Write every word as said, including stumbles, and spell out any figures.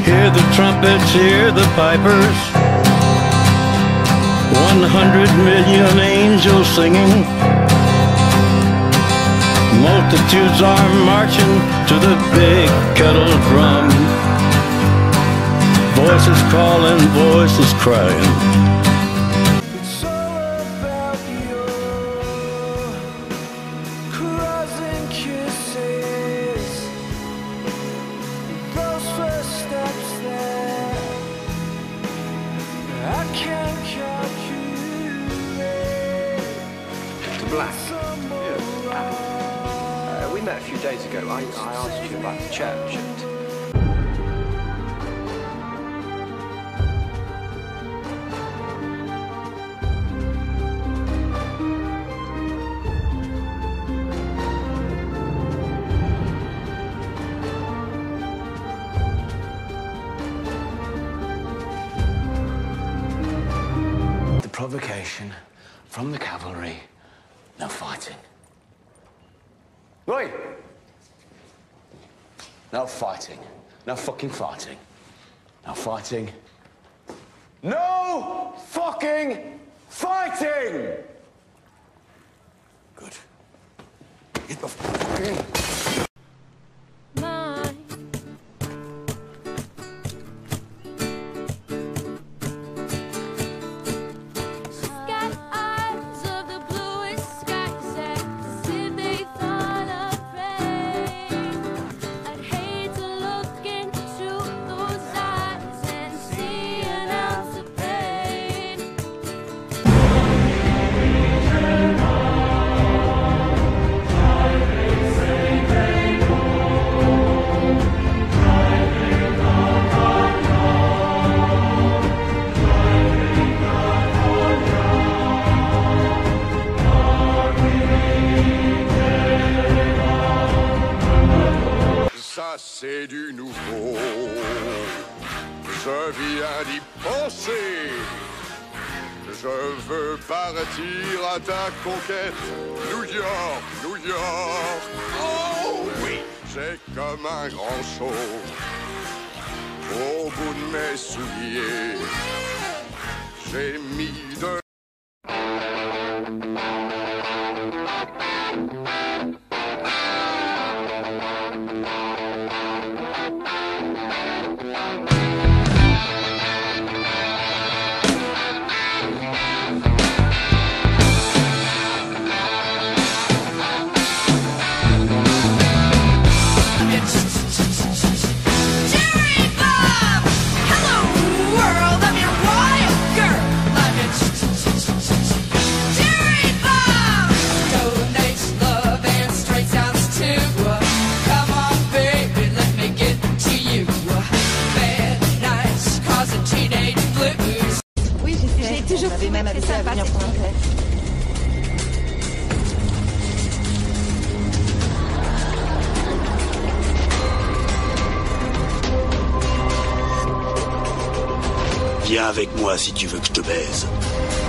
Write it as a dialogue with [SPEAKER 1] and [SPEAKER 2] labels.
[SPEAKER 1] Hear the trumpets, hear the pipers. One hundred million angels singing. Multitudes are marching to the big kettle drum. Voices calling, voices crying.
[SPEAKER 2] It's all about your cries and kisses. Those first steps that I can't calculate.
[SPEAKER 3] Mister Black, yeah. Uh, we met a few days ago. I, I asked you about the church and...
[SPEAKER 4] Provocation from the cavalry. No fighting.
[SPEAKER 3] Oi!
[SPEAKER 4] No fighting. No fucking fighting. No fighting. No fucking fighting! Good. Get the fucking...
[SPEAKER 5] Ça c'est du nouveau, je viens d'y penser. Je veux partir à ta conquête, New York, New York. Oh oui, j'ai comme un grand saut au bout de mes souliers. J'ai mis de...
[SPEAKER 6] Toujours fait même avec ça, venir pour l'anglais.
[SPEAKER 7] Viens avec moi si tu veux que je te baise.